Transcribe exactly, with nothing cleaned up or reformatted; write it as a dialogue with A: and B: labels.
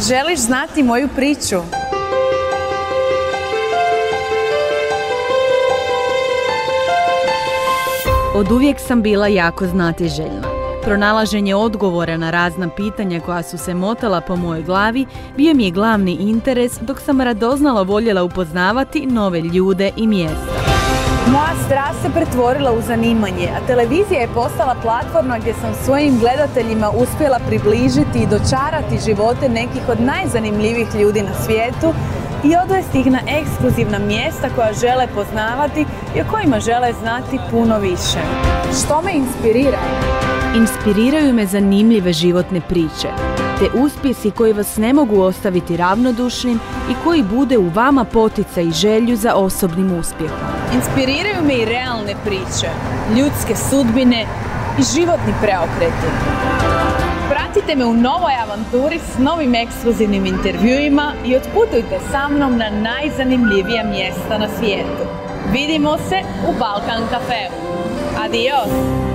A: Želiš znati moju priču?
B: Oduvijek sam bila jako znatiželjna. Pronalaženje odgovora na razna pitanja koja su se motala po mojoj glavi bio mi je glavni interes, dok sam radoznalo voljela upoznavati nove ljude i mjesta.
A: Moja strast se pretvorila u zanimanje, a televizija je postala platforma gdje sam svojim gledateljima uspjela približiti i dočarati živote nekih od najzanimljivijih ljudi na svijetu i odvesti ih na ekskluzivna mjesta koja žele poznavati i o kojima žele znati puno više. Što me inspirira?
B: Inspiriraju me zanimljive životne priče, te uspjesi koji vas ne mogu ostaviti ravnodušnim i koji bude u vama poticaj i želju za osobnim uspjehom.
A: Inspiriraju me i realne priče, ljudske sudbine i životni preokreti. Pratite me u novoj avanturi s novim ekskluzivnim intervjuima i otputujte sa mnom na najzanimljivija mjesta na svijetu. Vidimo se u Balkan Cafeu. Adios!